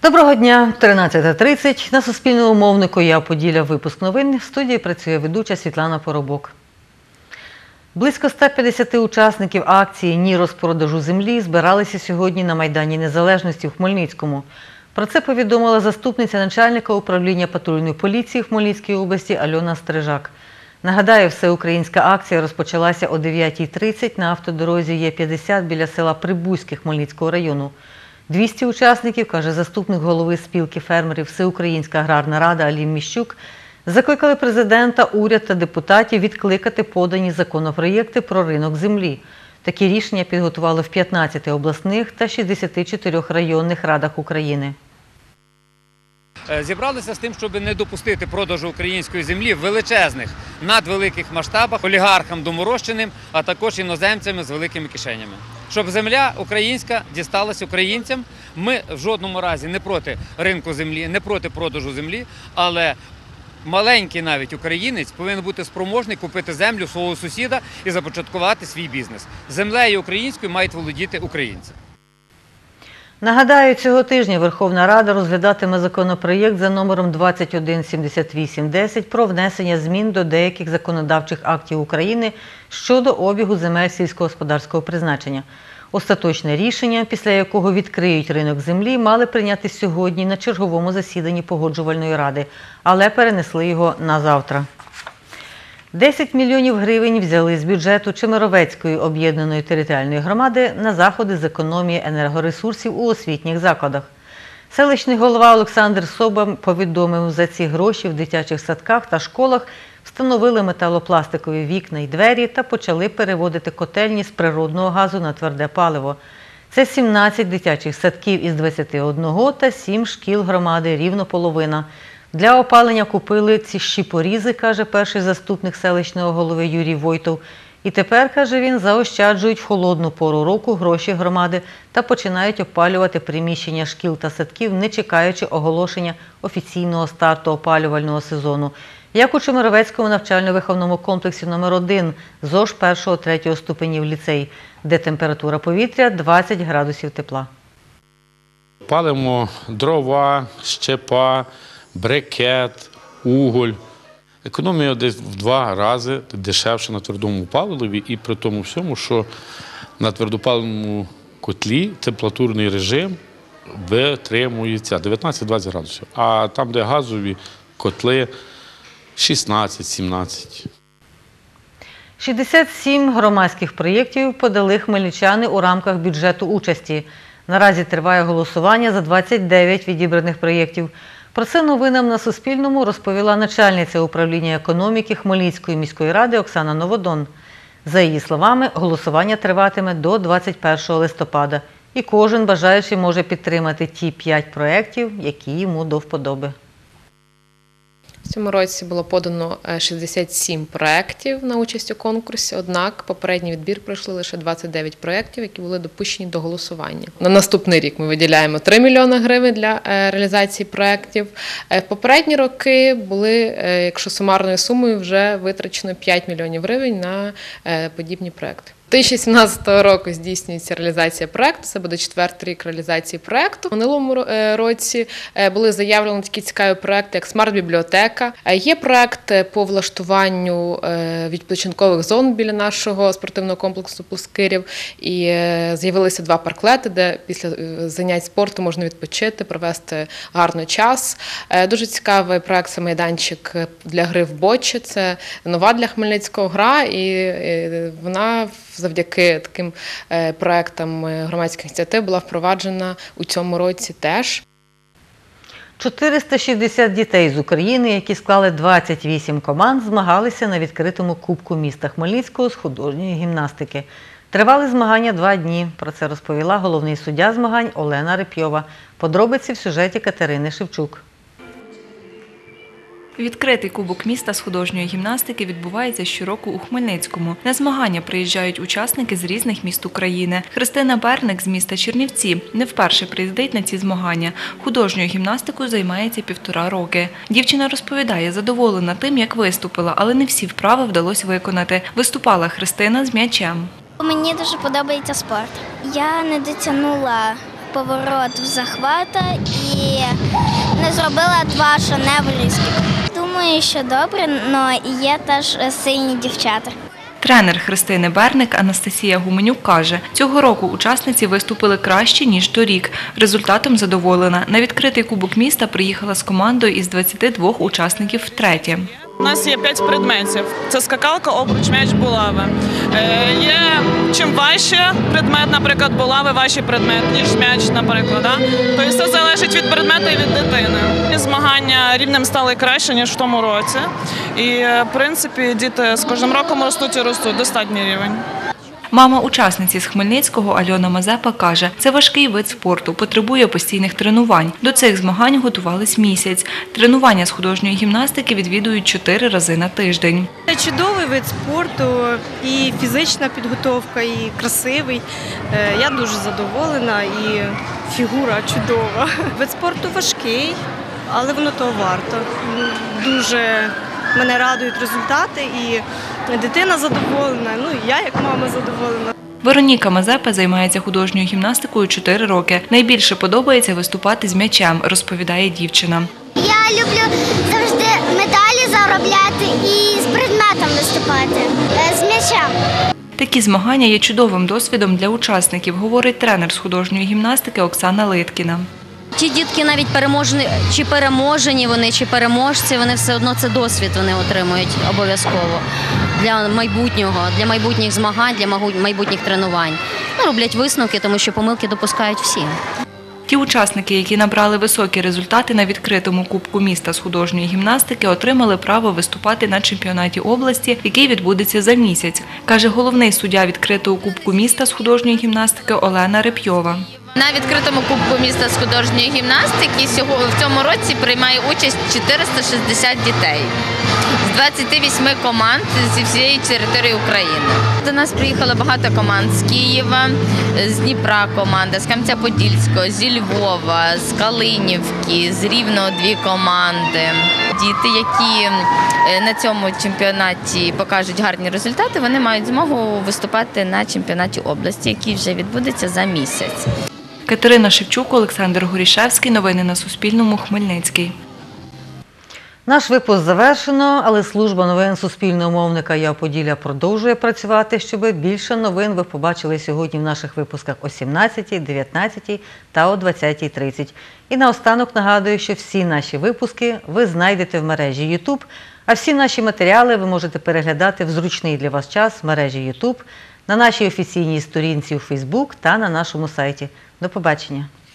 Доброго дня, 13:30. На Суспільному мовнику «Я Поділля», випуск новин. В студії працює ведуча Світлана Поробок. Близько 150 учасників акції «Ні розпродажу землі» збиралися сьогодні на Майдані Незалежності в Хмельницькому. Про це повідомила заступниця начальника управління патрульної поліції в Хмельницькій області Альона Стрижак. Нагадаю, всеукраїнська акція розпочалася о 9:30 на автодорозі Є-50 біля села Прибузьке Хмельницького району. 200 учасників, каже заступник голови спілки фермерів Всеукраїнська аграрна рада Алім Міщук, закликали президента, уряд та депутатів відкликати подані законопроєкти про ринок землі. Такі рішення підготували в 15 обласних та 64 районних радах України. Зібралися з тим, щоб не допустити продажу української землі в величезних, надвеликих масштабах, олігархам доморощеним, а також іноземцями з великими кишенями. Щоб земля українська дісталась українцям, ми в жодному разі не проти ринку землі, не проти продажу землі, але маленький навіть українець повинен бути спроможний купити землю свого сусіда і започаткувати свій бізнес. Землею українською мають володіти українці. Нагадаю, цього тижня Верховна Рада розглядатиме законопроєкт за номером 2178-10 про внесення змін до деяких законодавчих актів України щодо обігу земель сільськогосподарського призначення. Остаточне рішення, після якого відкриють ринок землі, мали прийняти сьогодні на черговому засіданні Погоджувальної ради, але перенесли його на завтра. 10 мільйонів гривень взяли з бюджету Чемеровецької об'єднаної територіальної громади на заходи з економії енергоресурсів у освітніх закладах. Селищний голова Олександр Соба повідомив, за ці гроші в дитячих садках та школах встановили металопластикові вікна й двері та почали переводити котельні з природного газу на тверде паливо. Це 17 дитячих садків із 21 та 7 шкіл громади, рівно половина. Для опалення купили ці щіпорізи, каже перший заступник селищного голови Юрій Войтов. І тепер, каже він, заощаджують в холодну пору року гроші громади та починають опалювати приміщення шкіл та садків, не чекаючи оголошення офіційного старту опалювального сезону. Як у Чемеровецькому навчально-виховному комплексі номер 1 ЗОЖ 1-3 ступенів ліцей, де температура повітря 20 градусів тепла. Палимо дрова, щепа, брикет, уголь. Економія десь в 2 рази дешевше на твердому паливі, і при тому всьому, що на твердопаливному котлі температурний режим витримується 19-20 градусів, а там, де газові котли, 16-17. 67 громадських проєктів подали хмельничани у рамках бюджету участі. Наразі триває голосування за 29 відібраних проєктів. Про це новинам на Суспільному розповіла начальниця управління економіки Хмельницької міської ради Оксана Новодон. За її словами, голосування триватиме до 21 листопада. І кожен бажаючий може підтримати ті 5 проєктів, які йому до вподоби. В цьому році було подано 67 проєктів на участь у конкурсі, однак попередній відбір пройшли лише 29 проєктів, які були допущені до голосування. На наступний рік ми виділяємо 3 мільйони гривень для реалізації проєктів. В попередні роки були, якщо сумарною сумою, вже витрачено 5 мільйонів гривень на подібні проєкти. 2017 року здійснюється реалізація проєкту, це буде 4-й рік реалізації проєкту. У минулому році були заявлені такі цікаві проєкти, як смарт-бібліотека. Є проєкт по влаштуванню відпочинкових зон біля нашого спортивного комплексу Плоскирів. І з'явилися 2 парклети, де після занять спорту можна відпочити, провести гарний час. Дуже цікавий проєкт – це майданчик для гри в бочі. Це нова для Хмельницького гра, і вона завдяки таким проєктам громадських ініціатив була впроваджена у цьому році теж. 460 дітей з України, які склали 28 команд, змагалися на відкритому кубку міста Хмельницького з художньої гімнастики. Тривали змагання 2 дні. Про це розповіла головний суддя змагань Олена Репйова. Подробиці в сюжеті Катерини Шевчук. Відкритий кубок міста з художньої гімнастики відбувається щороку у Хмельницькому. На змагання приїжджають учасники з різних міст України. Христина Берник з міста Чернівці не вперше приїздить на ці змагання. Художньою гімнастикою займається 1,5 роки. Дівчина розповідає, задоволена тим, як виступила, але не всі вправи вдалося виконати. Виступала Христина з м'ячем. Мені дуже подобається спорт. Я не дотягнула поворот в захвата і і не зробила 2 шаневрівських. Думаю, що добре, але є теж сильні дівчата. Тренер Христини Берник Анастасія Гуменюк каже, цього року учасниці виступили краще, ніж торік. Результатом задоволена. На відкритий кубок міста приїхала з командою із 22 учасників втретє. У нас є 5 предметів. Це скакалка, обруч, м'яч, булави. Є чим важче предмет, наприклад, булави, важчий предмет, ніж м'яч, наприклад. Да? Тобто це залежить від предмету і від дитини. Змагання рівнем стали краще, ніж в тому році. І, в принципі, діти з кожним роком ростуть і ростуть, достатній рівень. Мама учасниці з Хмельницького Альона Мазепа каже, це важкий вид спорту, потребує постійних тренувань. До цих змагань готувались місяць. Тренування з художньої гімнастики відвідують 4 рази на тиждень. Це чудовий вид спорту, і фізична підготовка, і красивий. Я дуже задоволена, і фігура чудова. Вид спорту важкий, але воно того варто. Дуже мене радують результати, і дитина задоволена, і я як мама задоволена. Вероніка Мазепа займається художньою гімнастикою 4 роки. Найбільше подобається виступати з м'ячем, розповідає дівчина. Я люблю завжди медалі заробляти і з предметом виступати, з м'ячем. Такі змагання є чудовим досвідом для учасників, говорить тренер з художньої гімнастики Оксана Литкіна. Ті дітки навіть чи переможені вони, чи переможці, вони все одно це досвід вони отримують обов'язково для майбутнього, для майбутніх змагань, для майбутніх тренувань. Роблять висновки, тому що помилки допускають всі. Ті учасники, які набрали високі результати на відкритому кубку міста з художньої гімнастики, отримали право виступати на чемпіонаті області, який відбудеться за місяць, каже головний суддя відкритого кубку міста з художньої гімнастики Олена Репйова. На відкритому кубку міста з художньої гімнастики в цьому році приймає участь 460 дітей з 28 команд зі всієї території України. До нас приїхало багато команд з Києва, з Дніпра команда, з Кам'янця-Подільського, зі Львова, з Калинівки, з Рівного 2 команди. Діти, які на цьому чемпіонаті покажуть гарні результати, вони мають змогу виступати на чемпіонаті області, який вже відбудеться за місяць. Катерина Шевчук, Олександр Горішевський. Новини на Суспільному. Хмельницький. Наш випуск завершено, але служба новин Суспільного мовника «Я Поділля» продовжує працювати, щоб більше новин ви побачили сьогодні в наших випусках о 17, 19 та о 20:30. І наостанок нагадую, що всі наші випуски ви знайдете в мережі YouTube, а всі наші матеріали ви можете переглядати в зручний для вас час в мережі YouTube, на нашій офіційній сторінці у Facebook та на нашому сайті. До побачення!